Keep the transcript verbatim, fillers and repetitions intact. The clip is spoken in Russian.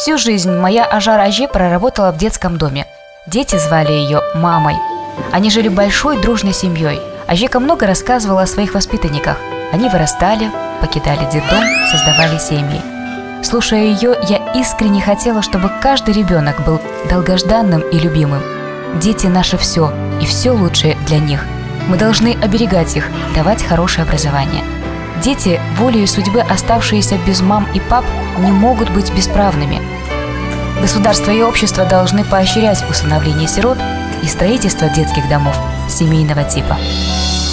Всю жизнь моя Ажар Ажи проработала в детском доме. Дети звали ее мамой. Они жили большой дружной семьей. Ажика много рассказывала о своих воспитанниках. Они вырастали, покидали детдом, создавали семьи. Слушая ее, я искренне хотела, чтобы каждый ребенок был долгожданным и любимым. Дети – наше все, и все лучшее для них. Мы должны оберегать их, давать хорошее образование. Дети, волею судьбы оставшиеся без мам и пап, не могут быть бесправными. Государство и общество должны поощрять усыновление сирот и строительство детских домов семейного типа.